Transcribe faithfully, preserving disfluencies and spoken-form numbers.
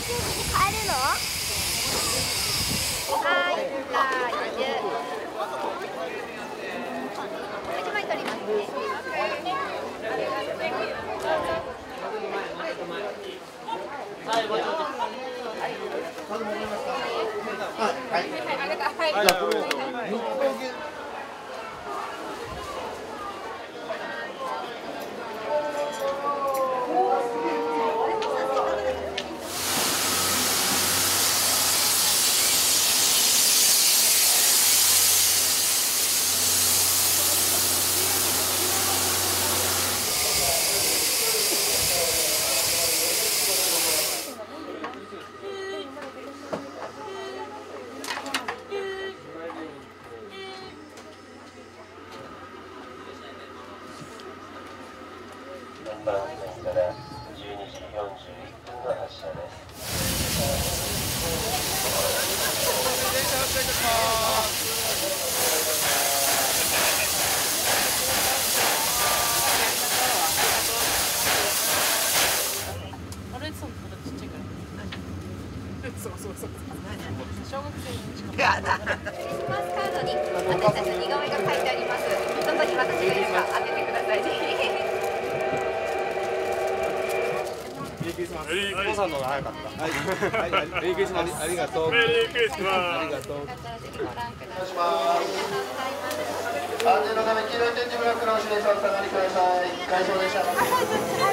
帰るの？はい、じゃあいちまい取りますね。 最後ちょっと。 はい、はい。 ありがとう。はい。 じゃあこれ日本系。 ナンバー線からじゅうにじよんじゅういっぷんの発車です。 あれ、そう、まだちっちゃいから。そうそうそう。小学生にしか。 やだ。クリスマスカードに私たちの似顔絵が書いてあります。どこに私がいるか当ててくださいね。 メリークリスマス。メリークリスマスの方が早かった。 はい、はい、メリークリスマス。ありがとう。 メリークリスマス。 ありがとう。 よかったらぜひご覧ください。 ありありがとうございます。 安全のため黄色い点字ブラックのお示しをお下がりください。会場でした。